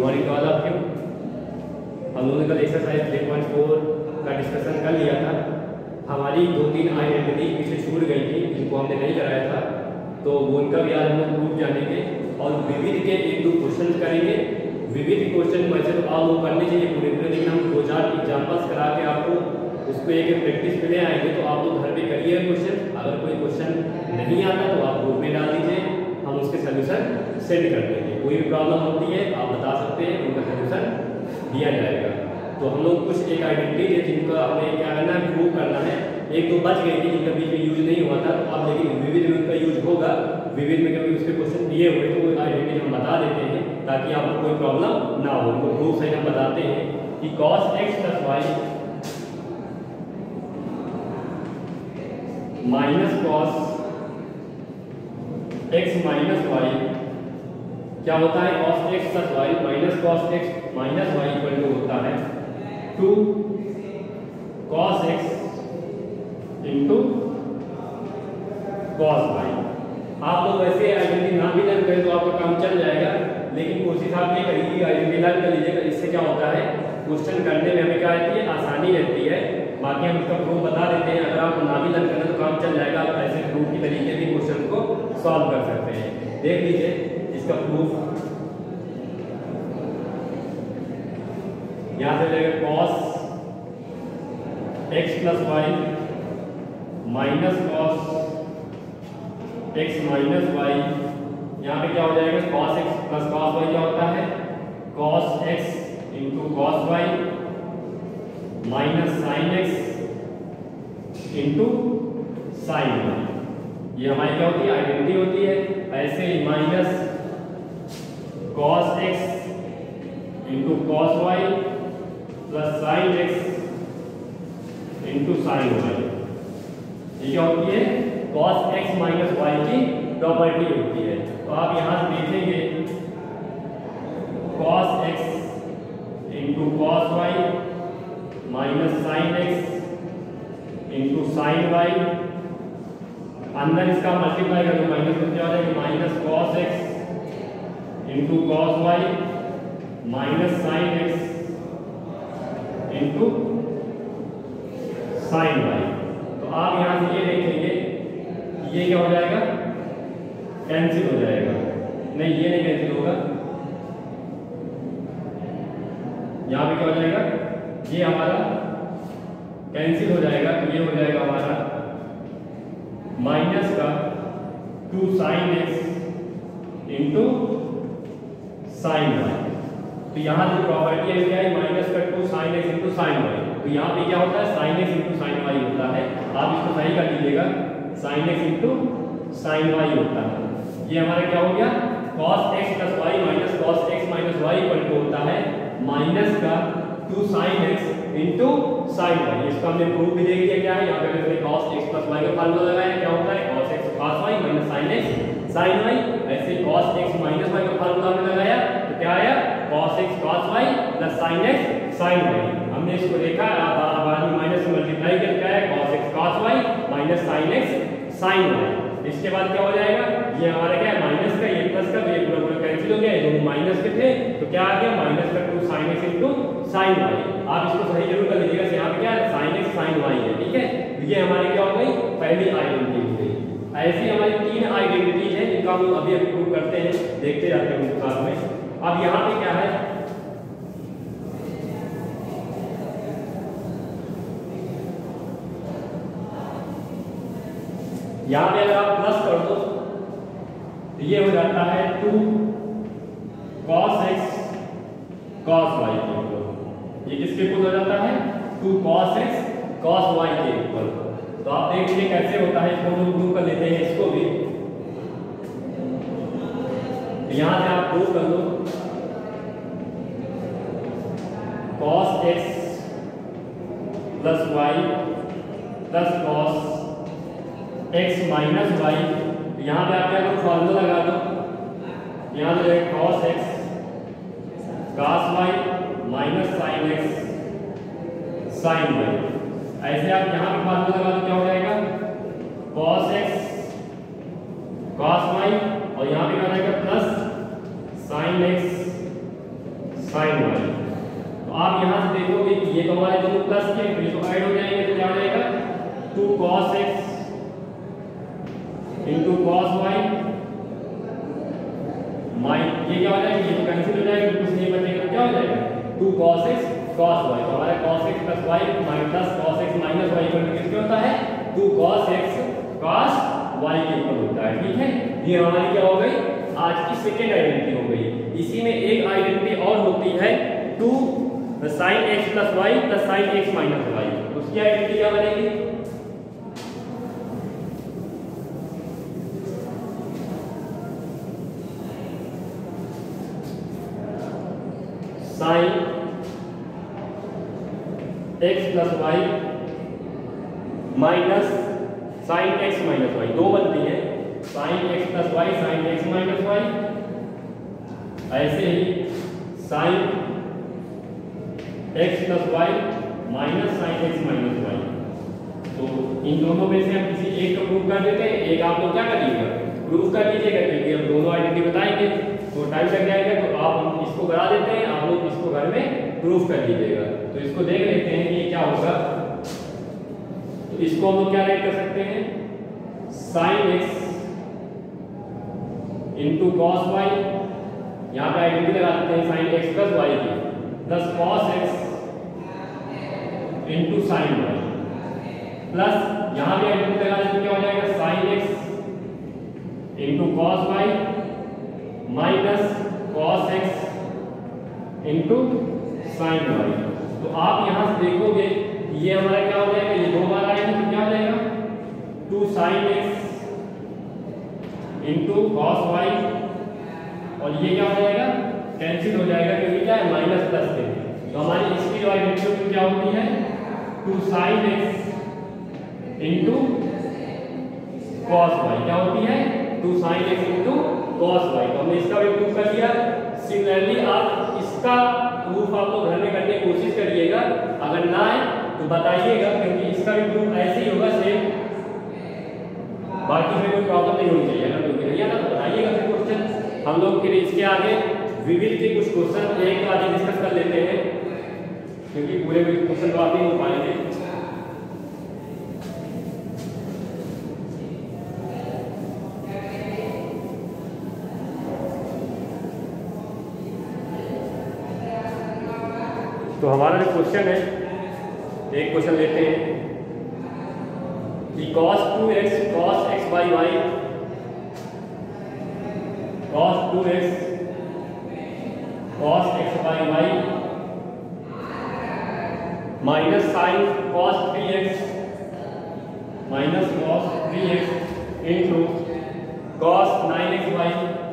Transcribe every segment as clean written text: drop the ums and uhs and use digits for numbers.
Morning to all of you. हम लोगों ने कल एक्सरसाइज 3.4 का डिस्कशन कर लिया था। हमारी 2-3 आइडेंटिटी पीछे छूट गई थी जिनको हमने नहीं कराया था, तो वो उनका भी आज हम लोग प्रूफ जानेंगे और विविध के 1-2 क्वेश्चन करेंगे। विविध क्वेश्चन वैसे तो आप लोग करने चाहिए पूरे पूरे, लेकिन हम 2-4 एग्जाम्पल्स करा के आपको उसको एक प्रैक्टिस पे ले आएंगे, तो आप लोग घर पे करिए क्वेश्चन। अगर कोई क्वेश्चन नहीं आता तो आप ग्रुप में डाल दीजिए, हम उसके सोल्यूशन सेंड कर देंगे। कोई भी प्रॉब्लम होती है आप बता सकते हैं, उनका सोल्यूशन दिया जाएगा। तो हम लोग कुछ एक आइडेंटिटी है जिनका हमें क्या करना है, प्रूव करना है। एक तो बच गई थी जिनका बीच में यूज नहीं हुआ था, तो अब लेकिन विविध में उनका यूज होगा। विविध में कभी उसके क्वेश्चन दिए हुए तो वो आइडेंटिटी हम बता देते हैं ताकि आपको कोई प्रॉब्लम ना हो। उनको प्रूफ से हम बताते हैं कि cos x + y minus cos x minus y क्या होता है, cos x + y minus cos x minus y equal to होता है 2 cos x into cos y। आप लोग वैसे आइडेंटिटी ना भी लर्न करें तो आपका काम चल जाएगा, लेकिन कोशिश आप ये करिए आइडेंटिटी लर्न कर लीजिएगा। इससे क्या होता है, क्वेश्चन करने में हमें क्या रहती है, आसानी रहती है। बाकी हम इसका प्रूफ बता देते हैं। अगर आप ना भी लर्न करें तो काम चल जाएगा। आप ऐसे प्रूफ की तरीके भी क्वेश्चन को सॉल्व कर सकते हैं। देख लीजिए इसका प्रूफ। यहां से जाएगा cos x + y minus cos x minus y। यहाँ पे क्या हो जाएगा, cos x + cos y क्या होता है, cos x into cos y minus sin x into sin y। ये हमारी क्या होती है, आइडेंटिटी होती है। ऐसे ही minus cos x into cos y plus sin x into sin y। ये क्या होती है, cos x माइनस y की प्रॉपर्टी होती है। तो आप यहां से देखेंगे cos x into cos y minus sin x into sin y। अंदर इसका मल्टीप्लाई कर दो, माइनस में क्या हो जाएगा, minus cos x into cos y minus sin x into sin y। तो आप यहां से ये देखेंगे ये क्या हो जाएगा, कैंसिल हो जाएगा। नहीं, ये नहीं कैंसिल होगा। यहां पे क्या हो जाएगा, ये हमारा कैंसिल हो जाएगा। तो ये हो जाएगा हमारा माइनस का 2 sin x into sin y। तो यहां जो प्रॉपर्टी है क्या है, माइनस का 2 sin x into sin y। तो यहाँ पे क्या होता है, sin x into sin y होता है। आप इसको सही कर लीजिएगा, sin x into sin y होता है। ये हमारा क्या हो गया, cos x + y minus cos x minus y equal to होता है माइनस का 2 sin x into sin y। इसका हमने प्रूफ भी देख लिया। क्या है, यहाँ पे हमने cos x + y का फार्मूला लगाया। क्या होता है, cos x cos y minus sin x sin y। ऐसे cos x माइनस y का फार्मूला हमने लगाया तो क्या आया, cos x cos y plus sin x sin y। हमने इसको देखा, बाद में माइनस से मल्टीप्लाई करके आया cos x cos y minus sin x sin y। इसके बाद क्या हो जाएगा, ये हमारा क्या है, माइनस का, ये प्लस का, ये पूरा पूरा कैंसिल हो गया। ये दोनों माइनस के थे तो क्या आ गया, माइनस का 2 sin x into sin y। आप इसको सही जरूर कर लीजिएगा। यहाँ पे क्या है, sin x sin y है, ठीक है। ये हमारी क्या हो गई, पहली आइडेंटिटी हो गई। ऐसी हमारी 3 आइडेंटिटीज है जिनका हम अभी प्रूव करते हैं, देखते जाते हैं उनके साथ में। अब यहाँ पे क्या है, यहाँ पे अगर आप प्लस कर दो तो ये हो जाता है 2 cos x cos y के इक्वल। ये किसके इक्वल हो जाता है, 2 cos x cos y के इक्वल। तो आप देख लीजिए कैसे होता है, इसको हम प्रूव कर लेते हैं इसको भी। यहां से आप प्रूव कर लो, cos x plus y plus cos x minus y। यहाँ पे आप क्या करो, फॉर्मूला लगा दो। यहाँ पे cos x cos y minus sin x sin y। ऐसे आप यहाँ पे फॉर्मूला लगा दो, क्या हो जाएगा, cos x cos y और यहाँ पे क्या हो जाएगा प्लस sin x हमारे दोनों प्लस के, फिर इसको ऐड हो जाएंगे तो क्या हो जाएगा 2 cos x into cos y ये क्या हो जाएगा, ये तो कैंसिल हो जाएगा, कुछ नहीं बचेगा तो क्या हो जाएगा 2 cos x cos y। तो हमारा cos x plus y minus cos x minus y equal to किसके होता है 2 cos x cos y के इक्वल होता है। ठीक है, ये हमारी क्या हो गई आज की सेकेंड आइडेंटिटी हो गई। इसी में एक आइडेंटिटी और होती है 2 sin x plus y plus sin x minus y। उसकी आइडेंटिटी क्या बनेगी sin x plus y minus sin x minus y, दो बनती है sin x plus y sin x minus y, ऐसे ही sin x plus y minus sin x minus y। तो इन दोनों में से हम किसी एक को प्रूव कर देते हैं, एक आप लोग क्या करिएगा प्रूव कर लीजिएगा, क्योंकि हम दोनों आइडेंटिटी बताएंगे तो टाइम लग जाएगा। तो आप इसको करा देते हैं, आप लोग इसको घर में प्रूफ कर लीजिएगा। तो इसको देख लेते हैं कि ये क्या होगा। तो इसको हम लोग क्या राइट कर सकते हैं sin x into cos y, यहाँ पे आइडेंटिटी लगा देते हैं sin x प्लस y की, plus cos x into sin y, plus यहाँ भी आइडेंटिटी लगा देते क्या हो जाएगा sin x into cos y minus cos x into sin y। तो आप यहाँ से देखोगे ये हमारा क्या हो जाएगा, ये दो बार आएगा तो क्या हो जाएगा 2 sin x into cos y, और ये क्या हो जाएगा कैंसिल हो जाएगा क्योंकि क्या है माइनस प्लस है। तो हमारी इसकी जो आइडेंटिटी क्या होती है 2 sin x into cos y, क्या होती है 2 sin x into cos y। तो हमने इसका भी प्रूफ कर दिया। सिमिलरली आप इसका प्रूफ आप लोग घर में करने की कोशिश करिएगा, अगर ना आए तो बताइएगा, क्योंकि इसका भी प्रूफ ऐसे ही होगा सेम, बाकी में कोई प्रॉब्लम नहीं होनी चाहिए। अगर कोई नहीं आता तो बताइएगा फिर क्वेश्चन हम लोग फिर इसके आगे विविध के कुछ क्वेश्चन एक आगे डिस्कस कर लेते हैं, क्योंकि पूरे क्वेश्चन तो आप नहीं हो पाएंगे। तो हमारा जो क्वेश्चन है, एक क्वेश्चन लेते हैं कि cos 2x cos x by y cos 2x cos x by y minus sin cos 3x minus cos 3x into cos 9x by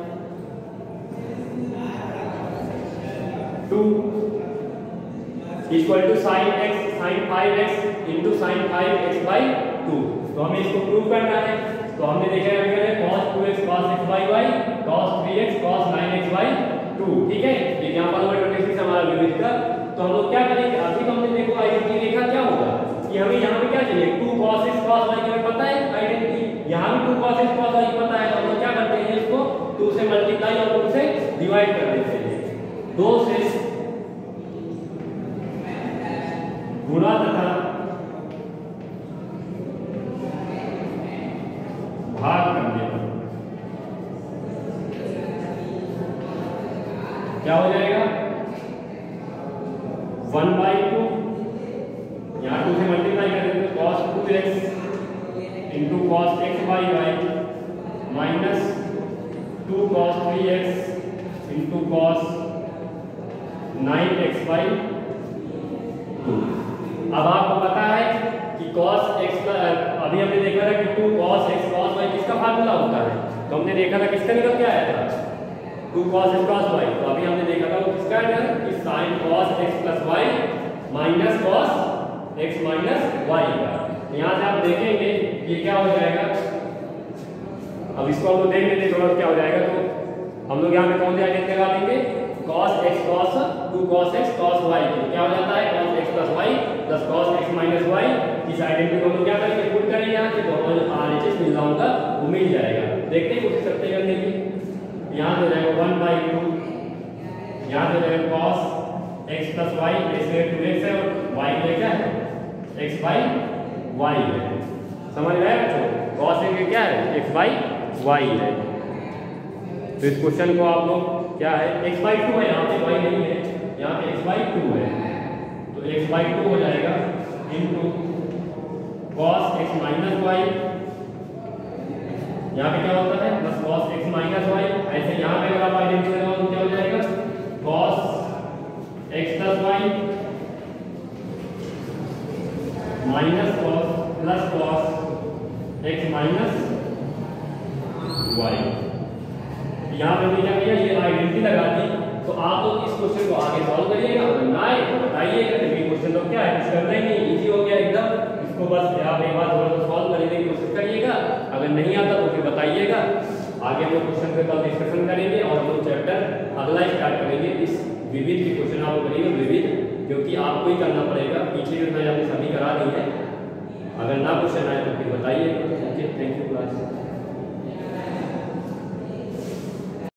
2 equal to sin 5x into sin 5x by 2। तो हमें इसको prove करना है। तो हमने देखा है cos 2x cos x by y cos 3x cos 9x by 2। ठीक है, एग्जांपल नंबर 26 हमारा विविध का। तो हम लोग क्या करेंगे, अभी तो हमने देखो आइडेंटिटी देखा क्या होगा कि हमें यहाँ पे क्या चाहिए 2 cos x cos y की हमें पता है आइडेंटिटी, यहाँ भी 2 cos x cos y की पता है। तो हम लोग क्या करते हैं इसको 2 से मल्टीप्लाई और 2 से डिवाइड कर देते हैं, 2 से गुणा तथा भाग करने पर क्या हो जाएगा 1/2, यहाँ 2 से मल्टीप्लाई कर देते cos 2x into cos x by y minus 2 cos 3x into cos 9x by 2। अब आपको पता है कि cos x अभी हमने देखा था कि 2 cos x cos y किसका फार्मूला होता है, तो हमने देखा था किसका निकल के आया था 2 cos x cos y। तो अभी हमने देखा था वो किसका है कि sin cos x plus y minus cos x minus y का। यहाँ से आप देखेंगे ये क्या हो जाएगा, अब इसको हम लोग देख लेते हैं थोड़ा क्या हो जाएगा। तो हम लोग यहाँ पे कौन सी आइडेंटिटी लगा देंगे cos x cos 2 cos x cos y, तो क्या हो जाता है cos x plus y plus cos x minus y। इस आइडेंटिटी को हम लोग क्या करेंगे पुट करेंगे यहाँ से, तो हमें RHS मिल रहा होगा वो मिल जाएगा। देखते हैं कोशिश करते करने की। यहाँ से हो जाएगा 1/2, यहाँ से हो जाएगा cos x plus y, x है 2x है और y में क्या है x बाई y है। समझ में आया बच्चों? cos a क्या है x बाई y है। तो इस क्वेश्चन को आप लोग क्या है x बाई 2 है, यहाँ पे y नहीं है, यहाँ पे x बाई 2 है, तो x बाई 2 हो जाएगा into cos x minus y, यहाँ पे क्या होता है बस cos x माइनस वाई। ऐसे यहाँ पे अगर आप आइडेंटिटी लगाओ तो क्या हो जाएगा cos x plus y minus cos plus cos x minus y. यहाँ पे क्या किया ये आइडेंटिटी लगा दी। तो आप लोग इस क्वेश्चन को आगे सॉल्व करिएगा, अगर ना आए तो बताइएगा। तो ये क्वेश्चन तो क्या है कुछ करना ही नहीं, इजी हो गया एकदम। इसको बस आप एक बार थोड़ा सा सॉल्व करने की कोशिश करिएगा, अगर नहीं आता तो फिर बताइएगा। आगे हम लोग क्वेश्चन पे कल डिस्कशन करेंगे और हम लोग चैप्टर अगला स्टार्ट करेंगे। इस विविध के क्वेश्चन आप करेंगे विविध, क्योंकि आपको ही करना पड़ेगा, पीछे जो मैंने आपने सभी करा दी है। अगर ना क्वेश्चन आए तो फिर बताइए। Okay, thank you class.